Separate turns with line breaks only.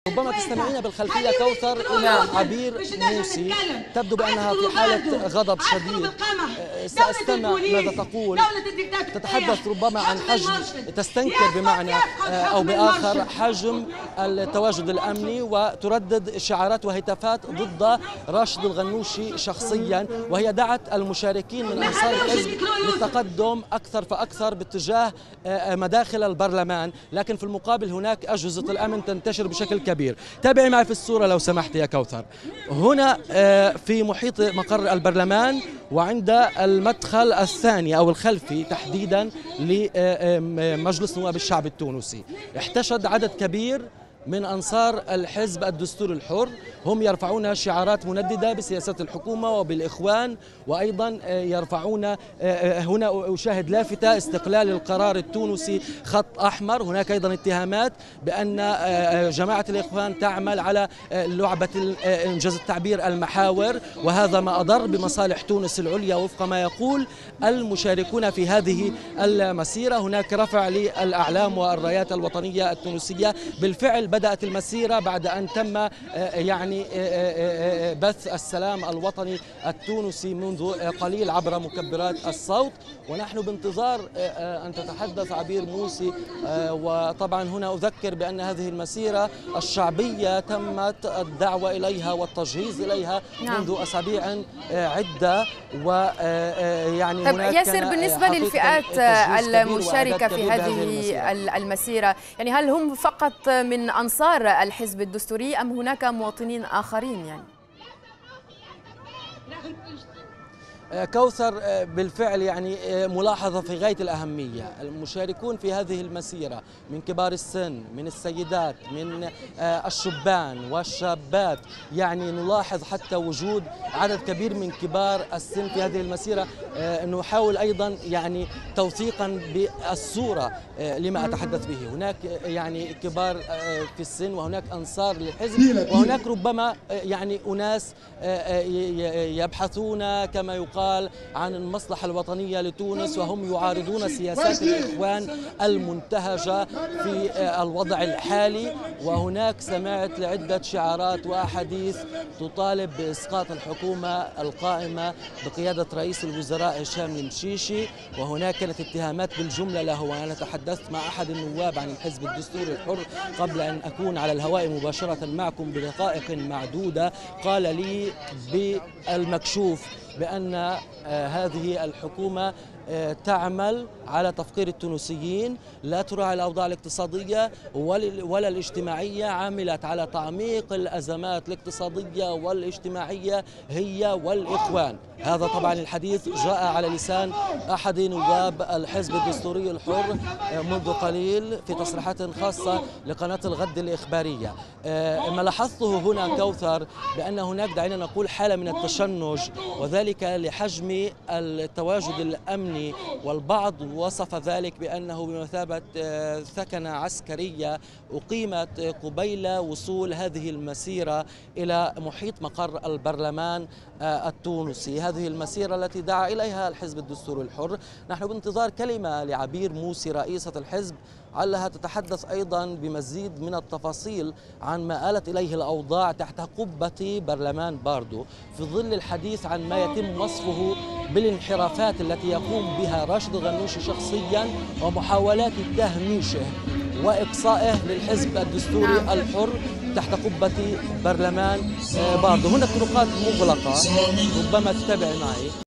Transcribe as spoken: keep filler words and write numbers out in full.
ربما تستمعين بالخلفية كوثر إلى عبير موسي، تبدو بأنها في حالة غضب شديد. سأستمع ماذا تقول. تتحدث ربما عن حجم، تستنكر بمعنى أو بآخر حجم التواجد الأمني، وتردد شعارات وهتافات ضد راشد الغنوشي شخصيا، وهي دعت المشاركين من أنصار الحزب للتقدم أكثر فأكثر باتجاه مداخل البرلمان، لكن في المقابل هناك أجهزة الأمن تنتشر بشكل كبير. تابعي معي في الصورة لو سمحت يا كوثر. هنا في محيط مقر البرلمان وعند المدخل الثاني أو الخلفي تحديدا لمجلس نواب الشعب التونسي احتشد عدد كبير من أنصار الحزب الدستوري الحر، هم يرفعون شعارات منددة بسياسات الحكومة وبالإخوان، وأيضا يرفعون هنا أشاهد لافتة استقلال القرار التونسي خط أحمر. هناك أيضا اتهامات بأن جماعة الإخوان تعمل على لعبة إنجاز التعبير المحاور، وهذا ما أضر بمصالح تونس العليا وفق ما يقول المشاركون في هذه المسيرة. هناك رفع للأعلام والرايات الوطنية التونسية. بالفعل بدأت المسيرة بعد أن تم يعني بث السلام الوطني التونسي منذ قليل عبر مكبرات الصوت، ونحن بانتظار أن تتحدث عبير موسي. وطبعا هنا أذكر بأن هذه المسيرة الشعبية تمت الدعوة إليها والتجهيز إليها منذ أسابيع عدة، ويعني
طيب ياسر، بالنسبة للفئات المشاركة في هذه المسيرة، يعني هل هم فقط من أنصار الحزب الدستوري أم هناك مواطنين آخرين؟ يعني
كوثر، بالفعل يعني ملاحظة في غاية الأهمية. المشاركون في هذه المسيرة من كبار السن، من السيدات، من الشبان والشابات، يعني نلاحظ حتى وجود عدد كبير من كبار السن في هذه المسيرة. نحاول أيضا يعني توثيقا بالصورة لما أتحدث به. هناك يعني كبار في السن، وهناك أنصار للحزب، وهناك ربما يعني أناس يبحثون كما يقال عن المصلحة الوطنية لتونس، وهم يعارضون سياسات الإخوان المنتهجة في الوضع الحالي. وهناك سمعت لعدة شعارات وأحاديث تطالب بإسقاط الحكومة القائمة بقيادة رئيس الوزراء هشام المشيشي، وهناك كانت اتهامات بالجملة له. وأنا تحدثت مع أحد النواب عن الحزب الدستوري الحر قبل أن أكون على الهواء مباشرة معكم بدقائق معدودة، قال لي بالمكشوف بأن هذه الحكومة تعمل على تفقير التونسيين، لا تراعي الأوضاع الاقتصادية ولا الاجتماعية، عملت على تعميق الأزمات الاقتصادية والاجتماعية هي والإخوان. هذا طبعا الحديث جاء على لسان أحد نواب الحزب الدستوري الحر منذ قليل في تصريحات خاصة لقناة الغد الإخبارية. ما لاحظته هنا كوثر بأن هناك دعينا نقول حالة من التشنج، وذلك لحجم التواجد الأمني، والبعض وصف ذلك بأنه بمثابة ثكنة عسكرية أقيمت قبيل وصول هذه المسيرة إلى محيط مقر البرلمان التونسي. هذه المسيرة التي دعا إليها الحزب الدستوري الحر. نحن بانتظار كلمة لعبير موسي رئيسة الحزب علها تتحدث أيضا بمزيد من التفاصيل عن ما آلت إليه الأوضاع تحت قبة برلمان باردو، في ظل الحديث عن ما يتم وصفه بالانحرافات التي يقوم بها راشد الغنوشي شخصيا ومحاولات تهميشه وإقصائه للحزب الدستوري الحر تحت قبة برلمان باردو. هنا الطرقات مغلقة، ربما تتابع معي.